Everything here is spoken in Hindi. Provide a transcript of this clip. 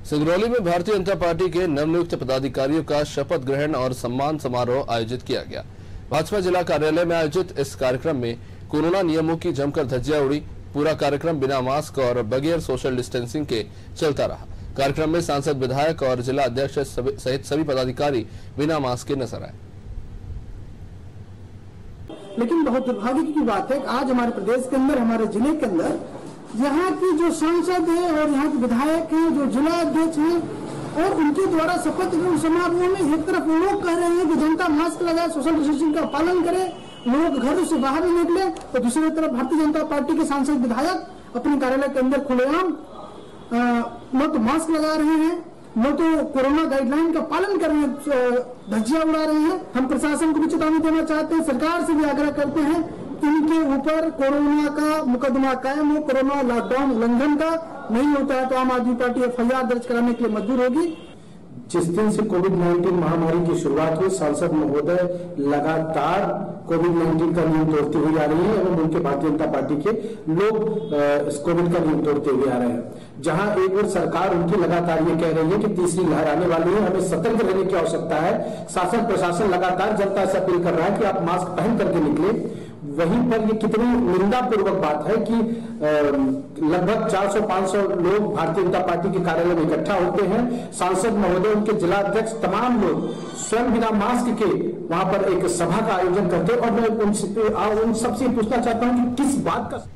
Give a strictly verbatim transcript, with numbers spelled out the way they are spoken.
सिंगरौली में भारतीय जनता पार्टी के नवनियुक्त पदाधिकारियों का शपथ ग्रहण और सम्मान समारोह आयोजित किया गया। भाजपा जिला कार्यालय में आयोजित इस कार्यक्रम में कोरोना नियमों की जमकर धज्जियां उड़ी। पूरा कार्यक्रम बिना मास्क और बगैर सोशल डिस्टेंसिंग के चलता रहा। कार्यक्रम में सांसद, विधायक और जिला अध्यक्ष सहित सभी पदाधिकारी बिना मास्क के नजर आए। लेकिन बहुत दुर्भाग्य की बात है कि आज हमारे प्रदेश के अंदर, हमारे जिले के अंदर यहाँ की जो सांसद है और यहाँ के विधायक हैं, जो जिला अध्यक्ष हैं और उनके द्वारा शपथ ग्रहण समारोह में एक तरफ लोग कह रहे हैं कि जनता मास्क लगाए, सोशल डिस्टेंसिंग का पालन करे, लोग घर से बाहर नहीं निकले, तो दूसरी तरफ भारतीय जनता पार्टी के सांसद, विधायक अपने कार्यालय के अंदर खुलेआम न तो मास्क लगा रहे हैं, न तो कोरोना गाइडलाइन का पालन कर रहे हैं, धज्जियां उड़ा रहे हैं। हम प्रशासन को भी चेतावनी देना चाहते हैं, सरकार से भी आग्रह करते हैं कि इनके ऊपर कोरोना का मुकदमा कायम हो। कोरोना लॉकडाउन उल्लंघन का नहीं होता है तो आम आदमी पार्टी एफ आई आर दर्ज कराने के लिए मजबूर होगी। जिस दिन से कोविड उन्नीस महामारी की शुरुआत हुई, सांसद महोदय लगातार कोविड उन्नीस का नियम तोड़ते हुए आ रही है एवं उनके भारतीय जनता पार्टी के लोग इस कोविड का नियम तोड़ते हुए आ रहे हैं। जहां एक बार सरकार उनकी लगातार ये कह रही है कि तीसरी लहर आने वाली है, हमें सतर्क रहने की आवश्यकता है। शासन प्रशासन लगातार जनता से अपील कर रहा है कि आप मास्क पहन करके निकले। वहीं पर ये कितनी निंदापूर्वक बात है कि लगभग चार सौ पांच सौ लोग भारतीय जनता पार्टी के कार्यालय में इकट्ठा होते हैं। सांसद महोदय, उनके जिला अध्यक्ष, तमाम लोग स्वयं बिना मास्क के वहां पर एक सभा का आयोजन करते हैं। और मैं उन सबसे पूछना चाहता हूं कि किस बात का